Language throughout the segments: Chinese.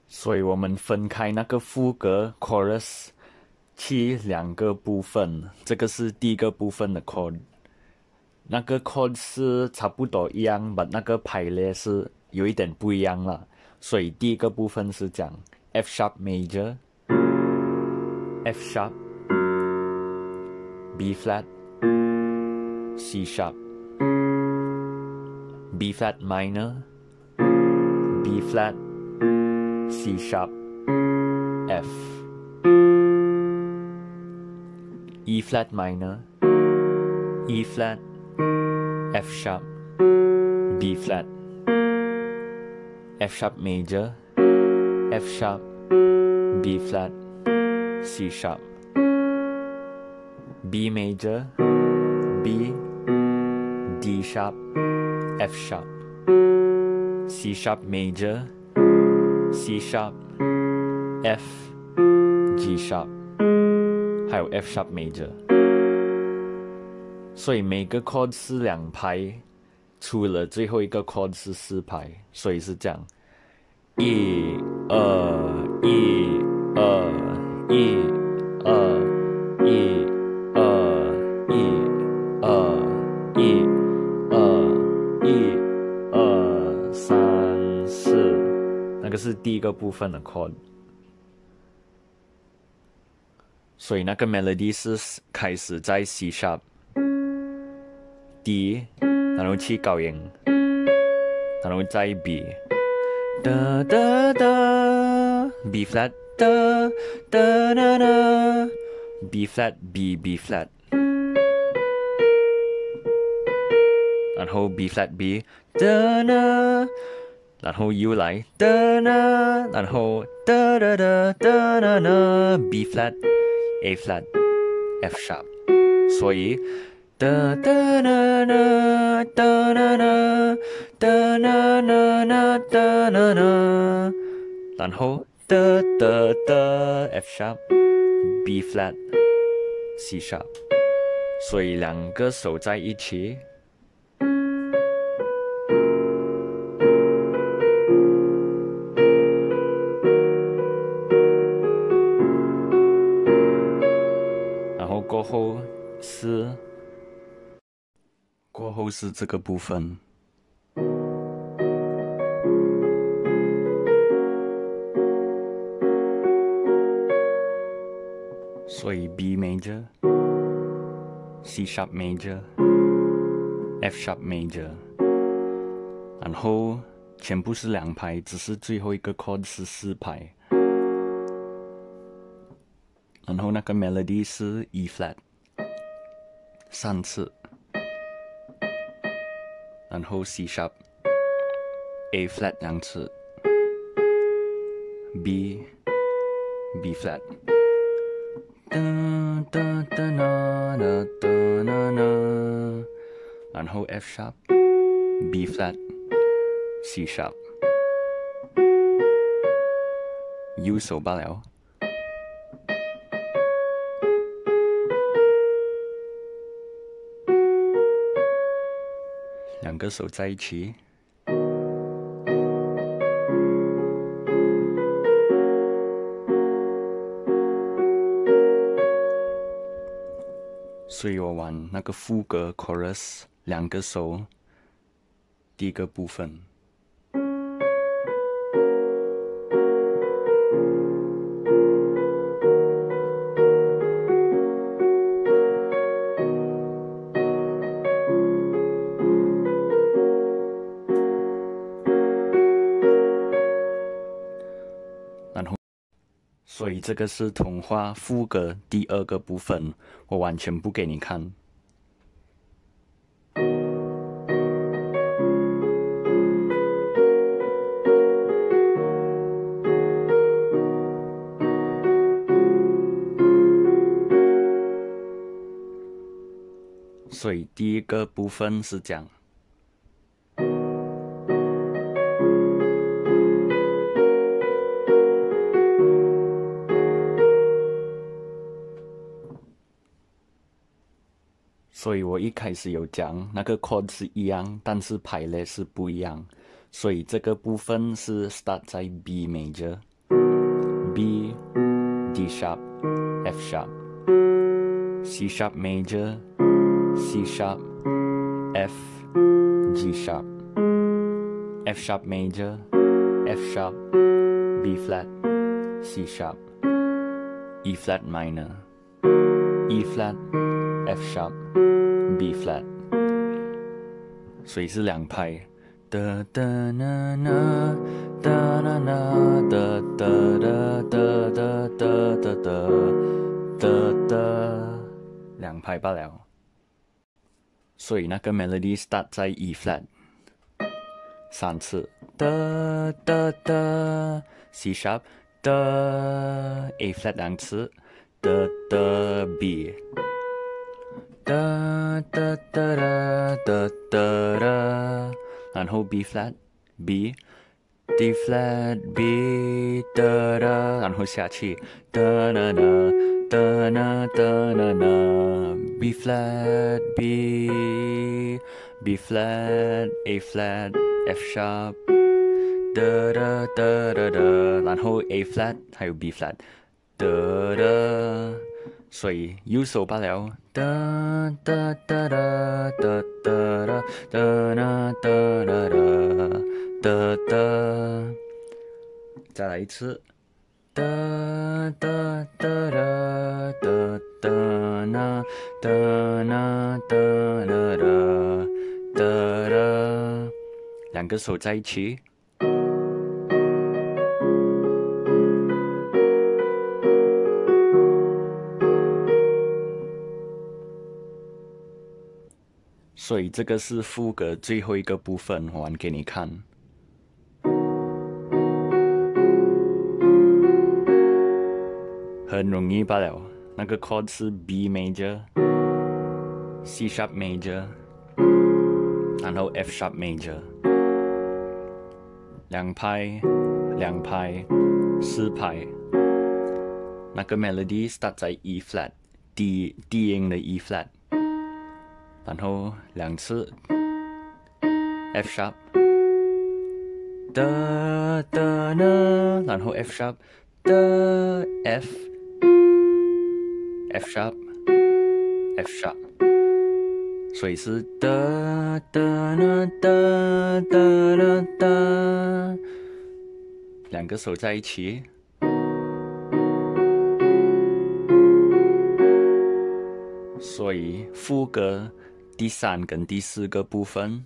所以我们分开那个副歌 chorus 去两个部分，这个是第一个部分的 chord， 那个 chord 是差不多一样，但那个排列是有一点不一样了。所以第一个部分是讲 F sharp major F sharp B flat C sharp B flat minor B flat C sharp F E flat minor E flat F sharp B flat F sharp major F sharp B flat C sharp B major B D sharp F sharp C sharp major C sharp F G sharp 还有 F sharp major， 所以每个 chord 是2拍，除了最后一个 chord 是4拍，所以是这样1 2 1 2 1 2 1 2 1 2 1 2 1 2 3 4，那个是第一个部分的 chord。所以那个 melody 是开始在 C sharp D， 然后去高音，然后再 B， 哒哒哒 B flat 哒哒哒哒 B flat B B flat， 然后 B flat B 哒哒，然后又来哒哒，然后哒哒哒哒哒哒 B flat A flat F sharp， 所以哒哒哒哒哒哒哒哒哒哒哒哒哒，然后哒哒哒 F sharp B flat C sharp， 所以2个手在一起。过后是这个部分，所以 B major C sharp major F sharp major， 然后全部是2拍，只是最后一个 chord 是4拍，然后那个 melody 是 E flat 3次，然后 C sharp A flat 2次 B flat 哒哒哒啦啦哒啦啦，然后 F sharp B flat C sharp， 右手罢了。2个手在一起，所以我玩那个副歌 chorus 2个手，第一个部分。所以这个是童话副歌第2个部分，我完全不给你看。所以第一个部分是这样。所以我一开始有讲那个 chord 是一样，但是排列是不一样。所以这个部分是 start 在 B major， B D sharp F sharp C sharp major C sharp F G sharp F sharp major F sharp B flat C sharp E flat minor E flat F sharp B flat 所以是2拍哒哒啦啦哒啦啦哒哒哒哒哒哒哒哒哒2拍罢了。所以那个 melody start 在 E flat 3次哒哒哒 C sharp 哒 A flat 2次哒哒 B 哒哒哒哒哒哒哒，然后 B flat B D flat B 哒哒，然后下去哒哒哒哒哒哒哒哒 B flat B B flat A flat F sharp 哒哒哒哒哒，然后 A flat 还有 B flat 哒哒。所以右手罢了，哒哒哒哒哒哒哒哒哒哒哒哒哒，再来一次，哒哒哒哒哒哒哒哒哒哒哒哒，两个手在一起。所以这个是副歌最后一个部分，我玩给你看。很容易罢了，那个 chord 是 B major、C sharp major， 然后 F sharp major， 2拍、2拍、4拍。那个 melody start 在 E flat， 低音的 E flat。然后2次 F sharp 哒哒哒，然后 F sharp 哒 F F sharp F sharp， 所以是哒哒哒哒哒哒哒，两个手在一起。所以副歌第3跟第4个部分，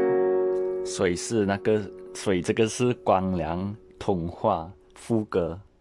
所以这个是光良童话副歌。